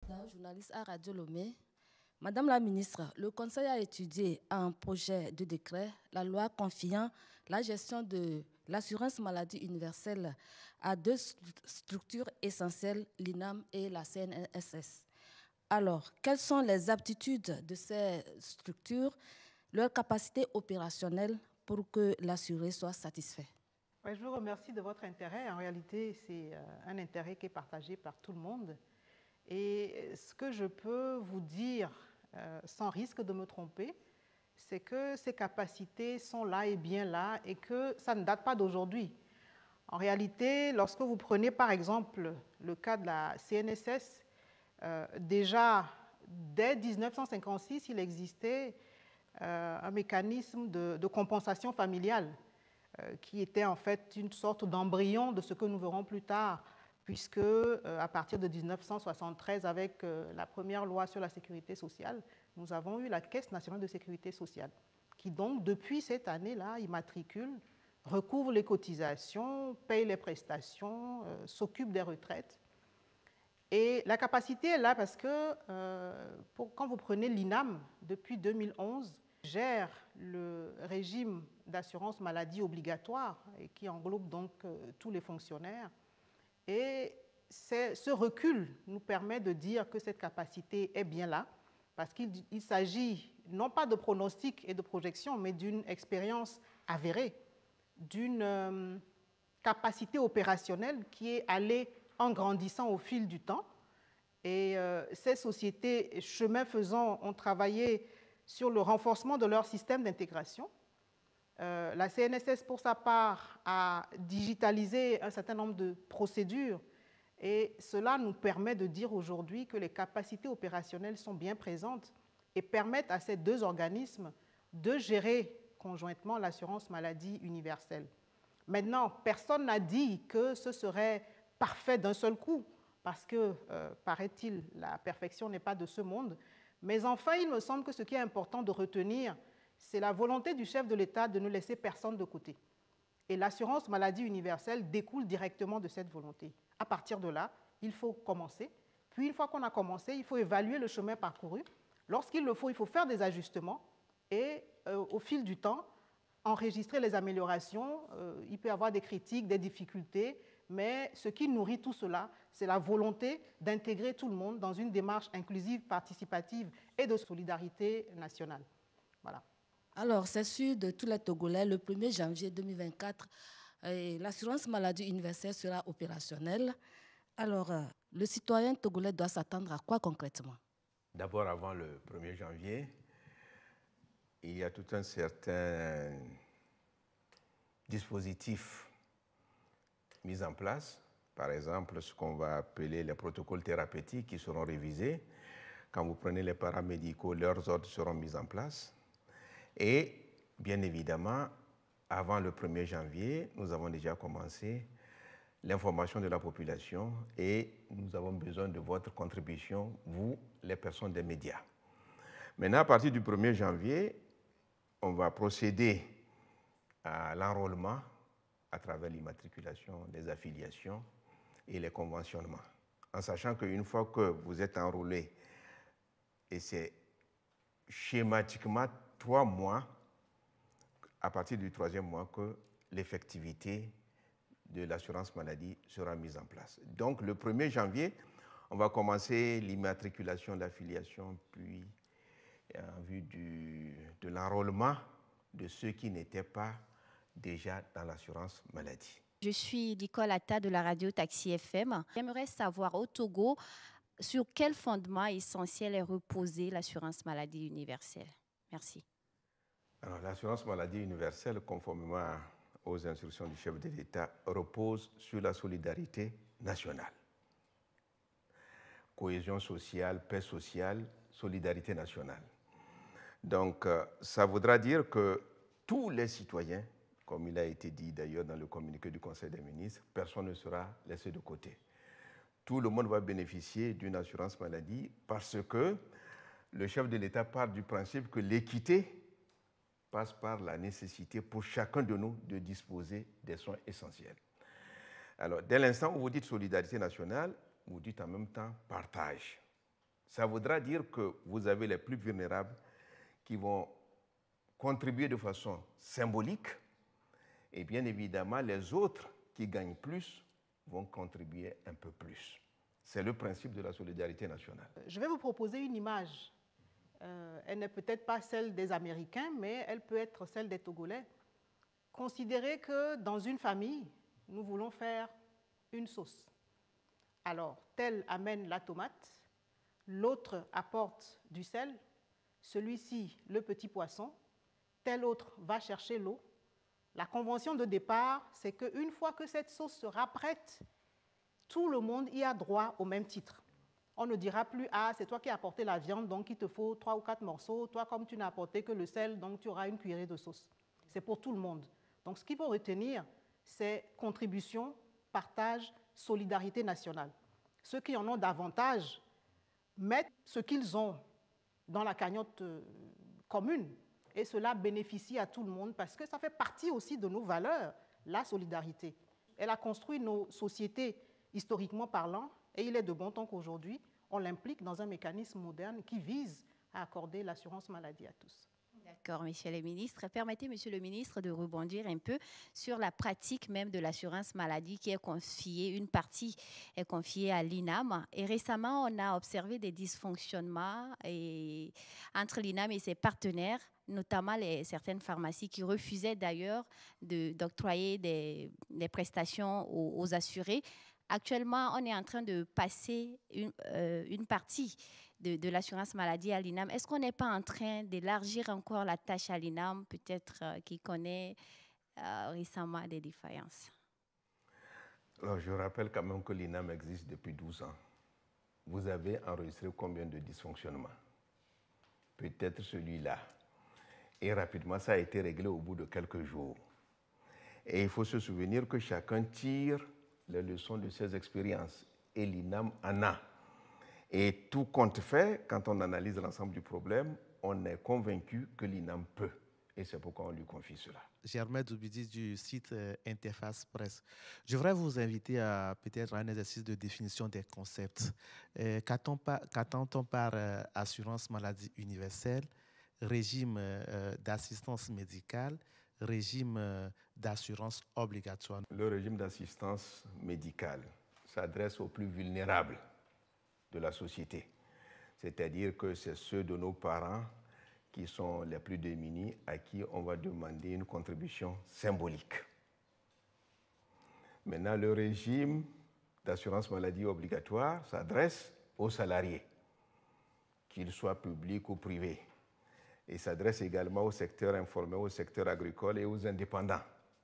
Dao, journaliste à Radio Lomé. Madame la ministre, le Conseil a étudié un projet de décret, la loi confiant la gestion de l'assurance maladie universelle à deux structures essentielles, l'INAM et la CNSS. Alors, quelles sont les aptitudes de ces structures, leur capacité opérationnelle pour que l'assuré soit satisfait? Ouais, je vous remercie de votre intérêt. En réalité, c'est un intérêt qui est partagé par tout le monde. Et ce que je peux vous dire, sans risque de me tromper, c'est que ces capacités sont là et bien là et que ça ne date pas d'aujourd'hui. En réalité, lorsque vous prenez par exemple le cas de la CNSS, déjà dès 1956, il existait un mécanisme de compensation familiale qui était en fait une sorte d'embryon de ce que nous verrons plus tard, puisque à partir de 1973, avec la première loi sur la sécurité sociale, nous avons eu la Caisse nationale de sécurité sociale, qui donc, depuis cette année-là, immatricule, recouvre les cotisations, paye les prestations, s'occupe des retraites. Et la capacité est là parce que quand vous prenez l'INAM, depuis 2011, gère le régime d'assurance maladie obligatoire et qui englobe donc tous les fonctionnaires. Et ce recul nous permet de dire que cette capacité est bien là, parce qu'il s'agit non pas de pronostics et de projections, mais d'une expérience avérée, d'une capacité opérationnelle qui est allée en grandissant au fil du temps. Et ces sociétés, chemin faisant, ont travaillé sur le renforcement de leur système d'intégration. La CNSS, pour sa part, a digitalisé un certain nombre de procédures et cela nous permet de dire aujourd'hui que les capacités opérationnelles sont bien présentes et permettent à ces deux organismes de gérer conjointement l'assurance maladie universelle. Maintenant, personne n'a dit que ce serait parfait d'un seul coup, parce que, paraît-il, la perfection n'est pas de ce monde. Mais enfin, il me semble que ce qui est important de retenir, c'est la volonté du chef de l'État de ne laisser personne de côté. Et l'assurance maladie universelle découle directement de cette volonté. À partir de là, il faut commencer. Puis, une fois qu'on a commencé, il faut évaluer le chemin parcouru. Lorsqu'il le faut, il faut faire des ajustements et, au fil du temps, enregistrer les améliorations. Il peut y avoir des critiques, des difficultés, mais ce qui nourrit tout cela, c'est la volonté d'intégrer tout le monde dans une démarche inclusive, participative et de solidarité nationale. Voilà. Alors, c'est sûr de tous les Togolais, le 1er janvier 2024, l'assurance maladie universelle sera opérationnelle. Alors, le citoyen togolais doit s'attendre à quoi concrètement? D'abord, avant le 1er janvier, il y a tout un certain dispositif mis en place. Par exemple, ce qu'on va appeler les protocoles thérapeutiques qui seront révisés. Quand vous prenez les paramédicaux, leurs ordres seront mis en place. Et bien évidemment, avant le 1er janvier, nous avons déjà commencé l'information de la population et nous avons besoin de votre contribution, vous, les personnes des médias. Maintenant, à partir du 1er janvier, on va procéder à l'enrôlement à travers l'immatriculation, les affiliations et les conventionnements. En sachant qu'une fois que vous êtes enrôlé, et c'est schématiquement 3 mois, à partir du 3e mois, que l'effectivité de l'assurance maladie sera mise en place. Donc le 1er janvier, on va commencer l'immatriculation, l'affiliation, puis en vue de l'enrôlement de ceux qui n'étaient pas déjà dans l'assurance maladie. Je suis Nicole Atta de la radio Taxi FM. J'aimerais savoir au Togo sur quel fondement essentiel est reposée l'assurance maladie universelle. Merci. Alors, l'assurance maladie universelle, conformément aux instructions du chef de l'État, repose sur la solidarité nationale. Cohésion sociale, paix sociale, solidarité nationale. Donc, ça voudra dire que tous les citoyens, comme il a été dit d'ailleurs dans le communiqué du Conseil des ministres, personne ne sera laissé de côté. Tout le monde va bénéficier d'une assurance maladie parce que le chef de l'État part du principe que l'équité passe par la nécessité pour chacun de nous de disposer des soins essentiels. Alors, dès l'instant où vous dites solidarité nationale, vous dites en même temps partage. Ça voudra dire que vous avez les plus vulnérables qui vont contribuer de façon symbolique et bien évidemment les autres qui gagnent plus vont contribuer un peu plus. C'est le principe de la solidarité nationale. Je vais vous proposer une image. Elle n'est peut-être pas celle des Américains, mais elle peut être celle des Togolais. Considérez que dans une famille, nous voulons faire une sauce. Alors, tel amène la tomate, l'autre apporte du sel, celui-ci le petit poisson, tel autre va chercher l'eau. La convention de départ, c'est qu'une fois que cette sauce sera prête, tout le monde y a droit au même titre. On ne dira plus « Ah, c'est toi qui as apporté la viande, donc il te faut 3 ou 4 morceaux. Toi, comme tu n'as apporté que le sel, donc tu auras une cuillerée de sauce. » C'est pour tout le monde. Donc, ce qu'il faut retenir, c'est contribution, partage, solidarité nationale. Ceux qui en ont davantage mettent ce qu'ils ont dans la cagnotte commune et cela bénéficie à tout le monde parce que ça fait partie aussi de nos valeurs, la solidarité. Elle a construit nos sociétés historiquement parlant, et il est de bon temps qu'aujourd'hui, on l'implique dans un mécanisme moderne qui vise à accorder l'assurance maladie à tous. D'accord, monsieur le ministre. Permettez, monsieur le ministre, de rebondir un peu sur la pratique même de l'assurance maladie qui est confiée, une partie est confiée à l'INAM. Et récemment, on a observé des dysfonctionnements entre l'INAM et ses partenaires, notamment certaines pharmacies qui refusaient d'ailleurs d'octroyer des prestations aux assurés. Actuellement, on est en train de passer une partie de l'assurance maladie à l'INAM. Est-ce qu'on n'est pas en train d'élargir encore la tâche à l'INAM, peut-être qui connaît récemment des défaillances? Alors, je rappelle quand même que l'INAM existe depuis 12 ans. Vous avez enregistré combien de dysfonctionnements? Peut-être celui-là. Et rapidement, ça a été réglé au bout de quelques jours. Et il faut se souvenir que chacun tire les leçons de ses expériences. Et l'INAM en a. Et tout compte fait, quand on analyse l'ensemble du problème, on est convaincu que l'INAM peut. Et c'est pourquoi on lui confie cela. Germain Doubidi du site Interface Presse. Je voudrais vous inviter à peut-être un exercice de définition des concepts. Qu'attend-on par assurance maladie universelle, régime d'assistance médicale, régime d'assurance obligatoire? Le régime d'assistance médicale s'adresse aux plus vulnérables de la société. C'est-à-dire que c'est ceux de nos parents qui sont les plus démunis à qui on va demander une contribution symbolique. Maintenant, le régime d'assurance maladie obligatoire s'adresse aux salariés, qu'ils soient publics ou privés. Et s'adresse également au secteur informel, au secteur agricole et aux indépendants.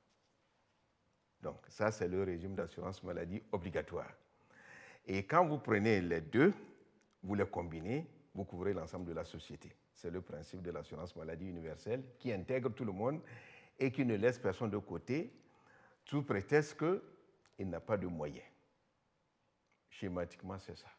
Donc ça, c'est le régime d'assurance maladie obligatoire. Et quand vous prenez les deux, vous les combinez, vous couvrez l'ensemble de la société. C'est le principe de l'assurance maladie universelle qui intègre tout le monde et qui ne laisse personne de côté sous prétexte qu'il n'a pas de moyens. Schématiquement, c'est ça.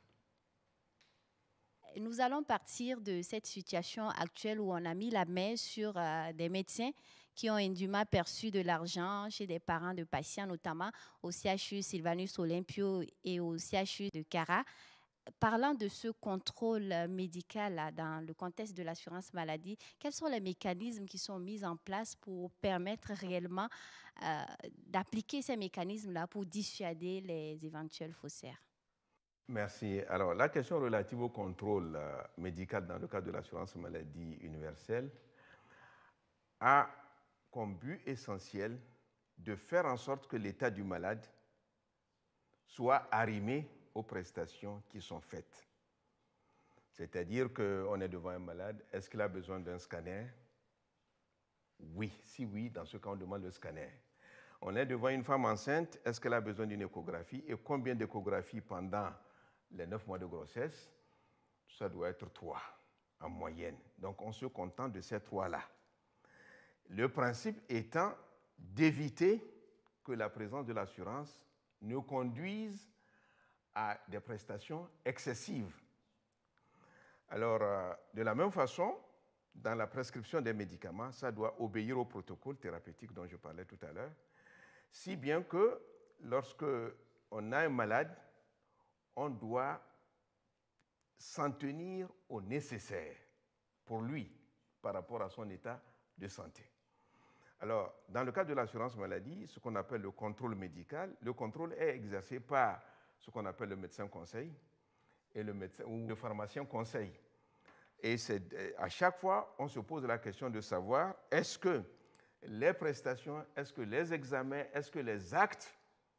Nous allons partir de cette situation actuelle où on a mis la main sur des médecins qui ont indûment perçu de l'argent chez des parents de patients, notamment au CHU Sylvanus Olympio et au CHU de Cara. Parlant de ce contrôle médical là, dans le contexte de l'assurance maladie, quels sont les mécanismes qui sont mis en place pour permettre réellement d'appliquer ces mécanismes-là pour dissuader les éventuels faussaires? Merci. Alors, la question relative au contrôle médical dans le cadre de l'assurance maladie universelle a comme but essentiel de faire en sorte que l'état du malade soit arrimé aux prestations qui sont faites. C'est-à-dire qu'on est devant un malade, est-ce qu'il a besoin d'un scanner? Oui. Si oui, dans ce cas, on demande le scanner. On est devant une femme enceinte, est-ce qu'elle a besoin d'une échographie? Et combien d'échographies pendant les 9 mois de grossesse? Ça doit être 3 en moyenne. Donc, on se contente de ces 3-là. Le principe étant d'éviter que la présence de l'assurance ne conduise à des prestations excessives. Alors, de la même façon, dans la prescription des médicaments, ça doit obéir au protocole thérapeutique dont je parlais tout à l'heure, si bien que lorsque on a un malade, on doit s'en tenir au nécessaire pour lui par rapport à son état de santé. Alors, dans le cas de l'assurance maladie, ce qu'on appelle le contrôle médical, le contrôle est exercé par ce qu'on appelle le médecin conseil et le médecin ou le pharmacien conseil. Et à chaque fois, on se pose la question de savoir est-ce que les prestations, est-ce que les examens, est-ce que les actes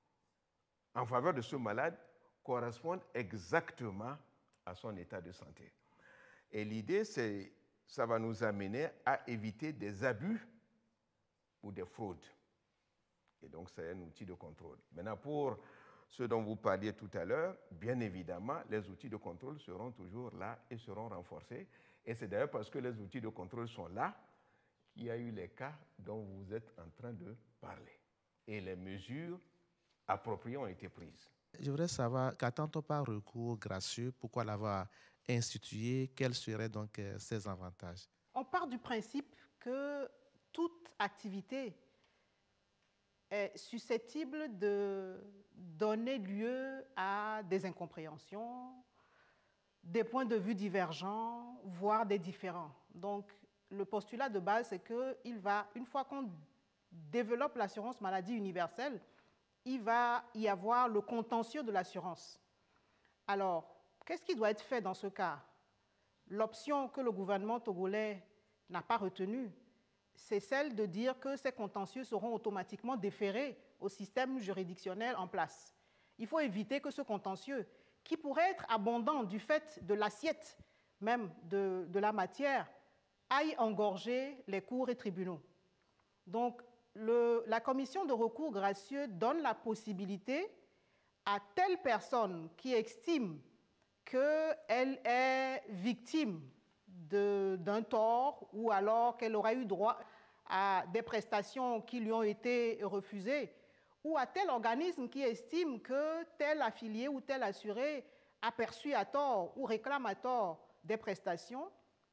en faveur de ce malade correspondent exactement à son état de santé. Et l'idée, ça va nous amener à éviter des abus ou des fraudes. Et donc, c'est un outil de contrôle. Maintenant, pour ce dont vous parliez tout à l'heure, bien évidemment, les outils de contrôle seront toujours là et seront renforcés. Et c'est d'ailleurs parce que les outils de contrôle sont là qu'il y a eu les cas dont vous êtes en train de parler. Et les mesures appropriées ont été prises. Je voudrais savoir, qu'attend-on par recours gracieux? Pourquoi l'avoir institué? Quels seraient donc ses avantages? On part du principe que toute activité est susceptible de donner lieu à des incompréhensions, des points de vue divergents, voire des différends. Donc, le postulat de base, c'est qu'il va, une fois qu'on développe l'assurance maladie universelle, il va y avoir le contentieux de l'assurance. Alors, qu'est-ce qui doit être fait dans ce cas? L'option que le gouvernement togolais n'a pas retenue, c'est celle de dire que ces contentieux seront automatiquement déférés au système juridictionnel en place. Il faut éviter que ce contentieux, qui pourrait être abondant du fait de l'assiette même de la matière, aille engorger les cours et tribunaux. Donc, la commission de recours gracieux donne la possibilité à telle personne qui estime qu'elle est victime d'un tort ou alors qu'elle aura eu droit à des prestations qui lui ont été refusées, ou à tel organisme qui estime que tel affilié ou tel assuré a perçu à tort ou réclame à tort des prestations,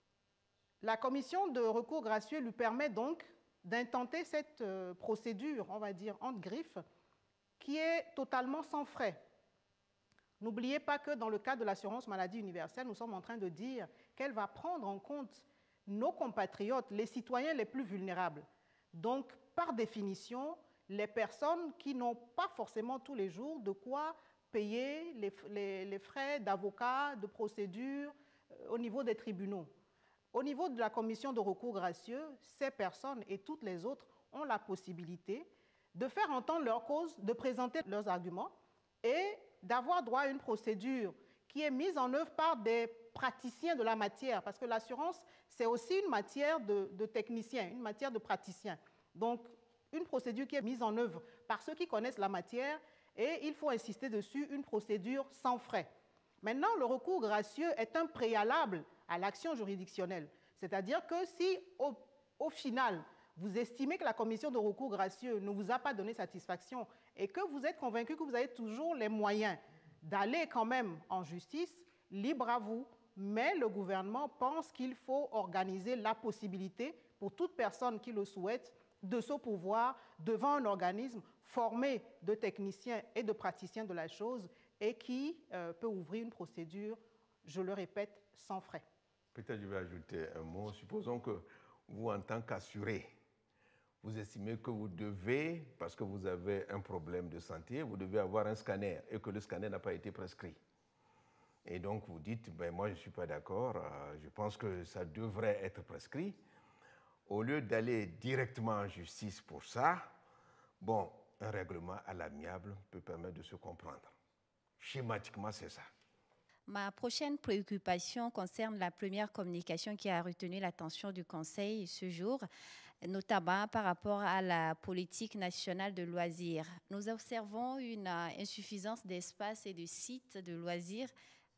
la commission de recours gracieux lui permet donc d'intenter cette procédure, on va dire, entre griffes, qui est totalement sans frais. N'oubliez pas que dans le cadre de l'assurance maladie universelle, nous sommes en train de dire qu'elle va prendre en compte nos compatriotes, les citoyens les plus vulnérables. Donc, par définition, les personnes qui n'ont pas forcément tous les jours de quoi payer les frais d'avocat, de procédure au niveau des tribunaux. Au niveau de la commission de recours gracieux, ces personnes et toutes les autres ont la possibilité de faire entendre leur cause, de présenter leurs arguments et d'avoir droit à une procédure qui est mise en œuvre par des praticiens de la matière, parce que l'assurance, c'est aussi une matière de techniciens, une matière de praticiens. Donc, une procédure qui est mise en œuvre par ceux qui connaissent la matière, et il faut insister dessus, une procédure sans frais. Maintenant, le recours gracieux est un préalable à l'action juridictionnelle. C'est-à-dire que si, au final, vous estimez que la commission de recours gracieux ne vous a pas donné satisfaction et que vous êtes convaincu que vous avez toujours les moyens d'aller quand même en justice, libre à vous, mais le gouvernement pense qu'il faut organiser la possibilité pour toute personne qui le souhaite de se pourvoir devant un organisme formé de techniciens et de praticiens de la chose et qui peut ouvrir une procédure, je le répète, sans frais. Peut-être je vais ajouter un mot. Supposons que vous, en tant qu'assuré, vous estimez que vous devez, parce que vous avez un problème de santé, vous devez avoir un scanner et que le scanner n'a pas été prescrit. Et donc vous dites, ben moi je ne suis pas d'accord, je pense que ça devrait être prescrit. Au lieu d'aller directement en justice pour ça, bon, un règlement à l'amiable peut permettre de se comprendre. Schématiquement, c'est ça. Ma prochaine préoccupation concerne la première communication qui a retenu l'attention du Conseil ce jour, notamment par rapport à la politique nationale de loisirs. Nous observons une insuffisance d'espace et de sites de loisirs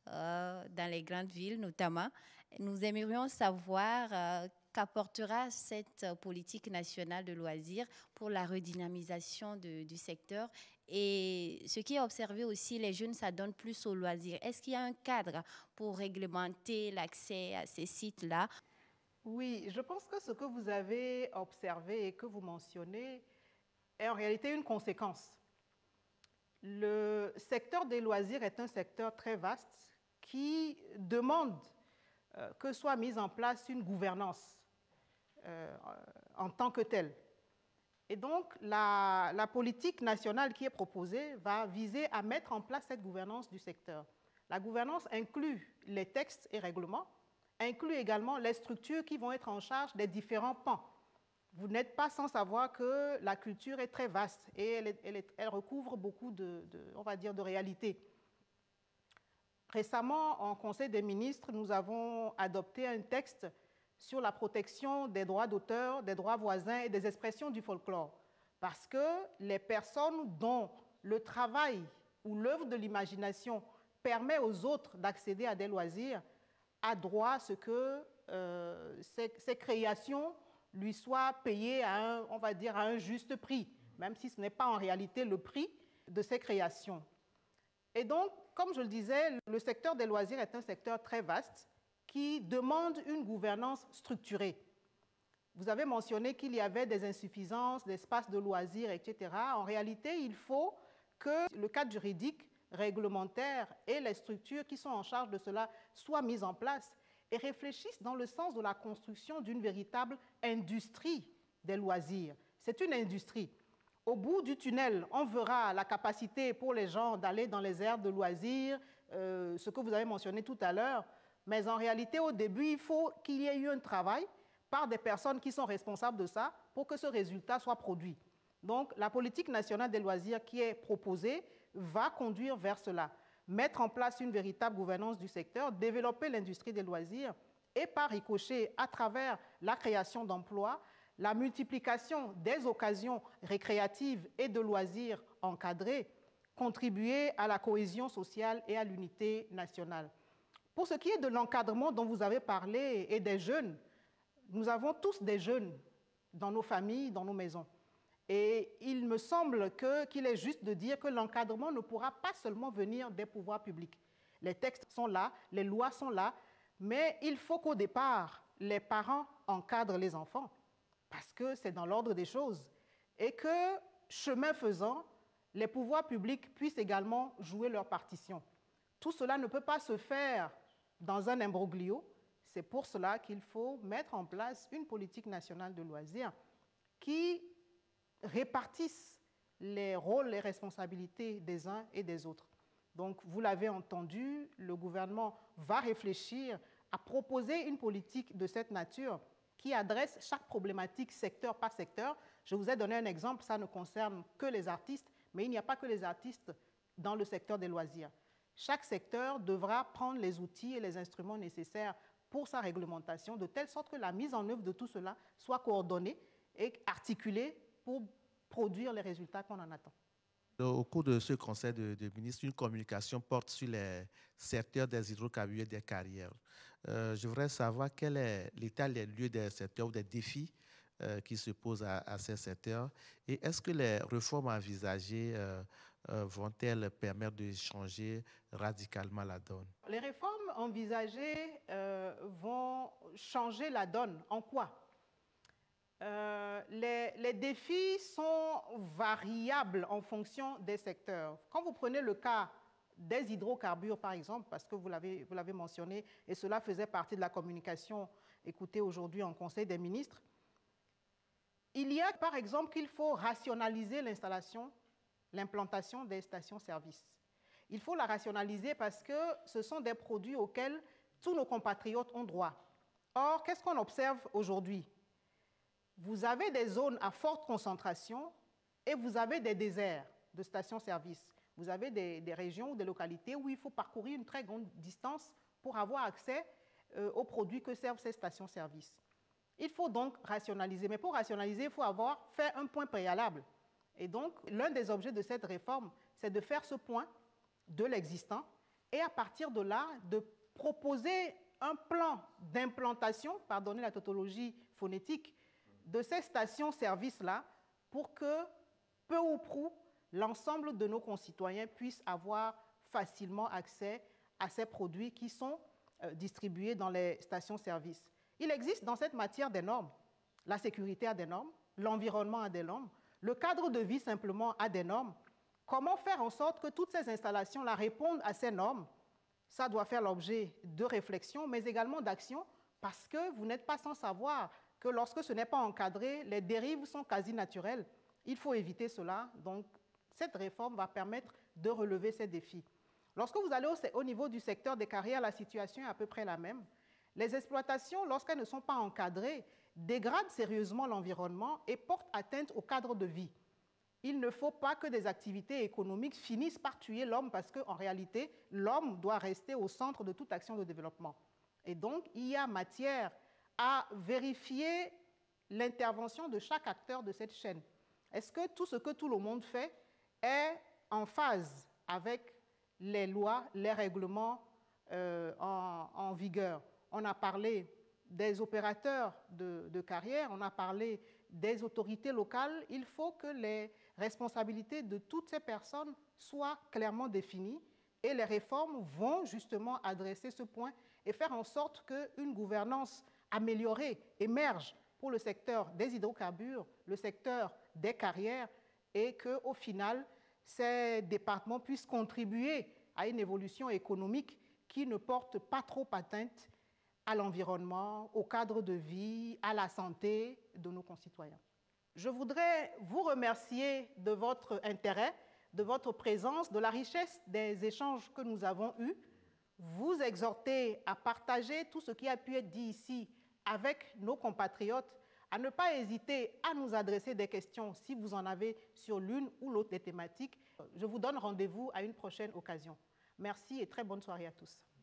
dans les grandes villes notamment. Nous aimerions savoir qu'apportera cette politique nationale de loisirs pour la redynamisation du secteur. Et ce qui est observé aussi, les jeunes s'adonnent plus aux loisirs. Est-ce qu'il y a un cadre pour réglementer l'accès à ces sites-là? Oui, je pense que ce que vous avez observé et que vous mentionnez est en réalité une conséquence. Le secteur des loisirs est un secteur très vaste qui demande que soit mise en place une gouvernance en tant que telle. Et donc, la politique nationale qui est proposée va viser à mettre en place cette gouvernance du secteur. La gouvernance inclut les textes et règlements, inclut également les structures qui vont être en charge des différents pans. Vous n'êtes pas sans savoir que la culture est très vaste et elle recouvre beaucoup on va dire, de réalités. Récemment, en Conseil des ministres, nous avons adopté un texte sur la protection des droits d'auteur, des droits voisins et des expressions du folklore. Parce que les personnes dont le travail ou l'œuvre de l'imagination permet aux autres d'accéder à des loisirs a droit à ce que ces créations lui soient payées à on va dire, à un juste prix, même si ce n'est pas en réalité le prix de ces créations. Et donc, comme je le disais, le secteur des loisirs est un secteur très vaste qui demande une gouvernance structurée. Vous avez mentionné qu'il y avait des insuffisances d'espaces de loisirs, etc. En réalité, il faut que le cadre juridique, réglementaire et les structures qui sont en charge de cela soient mises en place et réfléchissent dans le sens de la construction d'une véritable industrie des loisirs. C'est une industrie. Au bout du tunnel, on verra la capacité pour les gens d'aller dans les aires de loisirs, ce que vous avez mentionné tout à l'heure, mais en réalité, au début, il faut qu'il y ait eu un travail par des personnes qui sont responsables de ça pour que ce résultat soit produit. Donc, la politique nationale des loisirs qui est proposée va conduire vers cela. Mettre en place une véritable gouvernance du secteur, développer l'industrie des loisirs et par ricochet, à travers la création d'emplois, la multiplication des occasions récréatives et de loisirs encadrés, contribuer à la cohésion sociale et à l'unité nationale. Pour ce qui est de l'encadrement dont vous avez parlé et des jeunes, nous avons tous des jeunes dans nos familles, dans nos maisons. Et il me semble qu'il est juste de dire que l'encadrement ne pourra pas seulement venir des pouvoirs publics. Les textes sont là, les lois sont là, mais il faut qu'au départ, les parents encadrent les enfants, parce que c'est dans l'ordre des choses, et que, chemin faisant, les pouvoirs publics puissent également jouer leur partition. Tout cela ne peut pas se faire dans un imbroglio. C'est pour cela qu'il faut mettre en place une politique nationale de loisirs qui répartisse les rôles et responsabilités des uns et des autres. Donc, vous l'avez entendu, le gouvernement va réfléchir à proposer une politique de cette nature qui adresse chaque problématique secteur par secteur. Je vous ai donné un exemple, ça ne concerne que les artistes, mais il n'y a pas que les artistes dans le secteur des loisirs. Chaque secteur devra prendre les outils et les instruments nécessaires pour sa réglementation, de telle sorte que la mise en œuvre de tout cela soit coordonnée et articulée pour produire les résultats qu'on en attend. Au cours de ce conseil de ministres, une communication porte sur les secteurs des hydrocarbures et des carrières. Je voudrais savoir quel est l'état des lieux des secteurs ou des défis qui se posent à ces secteurs et est-ce que les réformes envisagées vont-elles permettre de changer radicalement la donne? Les réformes envisagées vont changer la donne. En quoi? Les défis sont variables en fonction des secteurs. Quand vous prenez le cas des hydrocarbures, par exemple, parce que vous l'avez mentionné, et cela faisait partie de la communication écoutée aujourd'hui en Conseil des ministres, il y a par exemple qu'il faut rationaliser l'implantation des stations-service. Il faut la rationaliser parce que ce sont des produits auxquels tous nos compatriotes ont droit. Or, qu'est-ce qu'on observe aujourd'hui? Vous avez des zones à forte concentration et vous avez des déserts de stations-service. Vous avez des régions ou des localités où il faut parcourir une très grande distance pour avoir accès aux produits que servent ces stations-service. Il faut donc rationaliser. Mais pour rationaliser, il faut avoir fait un point préalable. Et donc, l'un des objets de cette réforme, c'est de faire ce point de l'existant et à partir de là, de proposer un plan d'implantation, pardonnez la tautologie phonétique, de ces stations-service-là pour que, peu ou prou, l'ensemble de nos concitoyens puissent avoir facilement accès à ces produits qui sont distribués dans les stations-service. Il existe dans cette matière des normes. La sécurité a des normes, l'environnement a des normes, le cadre de vie simplement a des normes. Comment faire en sorte que toutes ces installations-là répondent à ces normes ça doit faire l'objet de réflexion, mais également d'action, parce que vous n'êtes pas sans savoir que lorsque ce n'est pas encadré, les dérives sont quasi naturelles. Il faut éviter cela. Donc, cette réforme va permettre de relever ces défis. Lorsque vous allez au niveau du secteur des carrières, la situation est à peu près la même. Les exploitations, lorsqu'elles ne sont pas encadrées, dégradent sérieusement l'environnement et portent atteinte au cadre de vie. Il ne faut pas que des activités économiques finissent par tuer l'homme parce qu'en réalité, l'homme doit rester au centre de toute action de développement. Et donc, il y a matière à vérifier l'intervention de chaque acteur de cette chaîne. Est-ce que tout ce que tout le monde fait est en phase avec les lois, les règlements en vigueur? On a parlé des opérateurs de carrière, on a parlé des autorités locales. Il faut que les responsabilités de toutes ces personnes soient clairement définies et les réformes vont justement adresser ce point et faire en sorte qu'une gouvernance améliorée émerge pour le secteur des hydrocarbures, le secteur des carrières et qu'au final, ces départements puissent contribuer à une évolution économique qui ne porte pas trop atteinte à l'environnement, au cadre de vie, à la santé de nos concitoyens. Je voudrais vous remercier de votre intérêt, de votre présence, de la richesse des échanges que nous avons eus, vous exhorter à partager tout ce qui a pu être dit ici avec nos compatriotes, à ne pas hésiter à nous adresser des questions si vous en avez sur l'une ou l'autre des thématiques. Je vous donne rendez-vous à une prochaine occasion. Merci et très bonne soirée à tous.